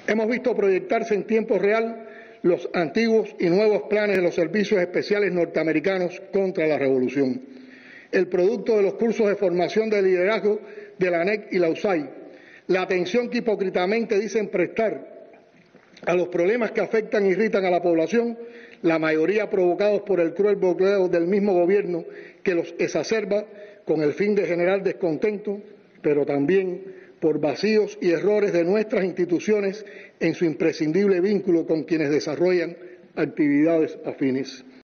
Hemos visto proyectarse en tiempo real los antiguos y nuevos planes de los servicios especiales norteamericanos contra la revolución. El producto de los cursos de formación de liderazgo de la ANEC y la USAID, la atención que hipócritamente dicen prestar a los problemas que afectan e irritan a la población, la mayoría provocados por el cruel bloqueo del mismo gobierno que los exacerba con el fin de generar descontento, pero también por vacíos y errores de nuestras instituciones en su imprescindible vínculo con quienes desarrollan actividades afines.